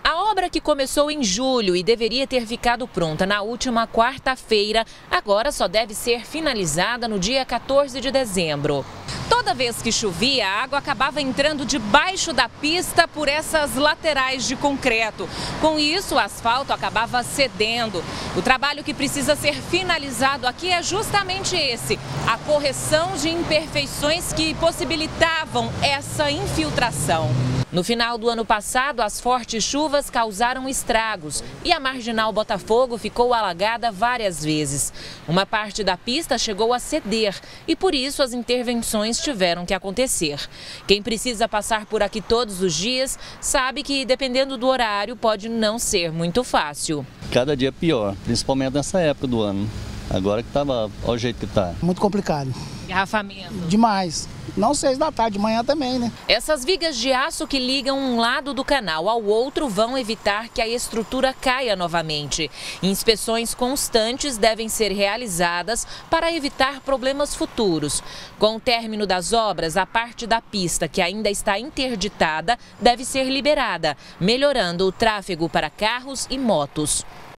A obra, que começou em julho e deveria ter ficado pronta na última quarta-feira, agora só deve ser finalizada no dia 14 de dezembro. Toda vez que chovia, a água acabava entrando debaixo da pista por essas laterais de concreto. Com isso, o asfalto acabava cedendo. O trabalho que precisa ser finalizado aqui é justamente esse: a correção de imperfeições que possibilitavam essa infiltração. No final do ano passado, as fortes chuvas causaram estragos e a Marginal Botafogo ficou alagada várias vezes. Uma parte da pista chegou a ceder e, por isso, as intervenções tiveram que acontecer. Quem precisa passar por aqui todos os dias sabe que, dependendo do horário, pode não ser muito fácil. Cada dia pior, principalmente nessa época do ano. Agora que olha o jeito que tá. Muito complicado. Engarrafamento. Demais. Não 6 da tarde, de manhã também, né? Essas vigas de aço que ligam um lado do canal ao outro vão evitar que a estrutura caia novamente. Inspeções constantes devem ser realizadas para evitar problemas futuros. Com o término das obras, a parte da pista que ainda está interditada deve ser liberada, melhorando o tráfego para carros e motos.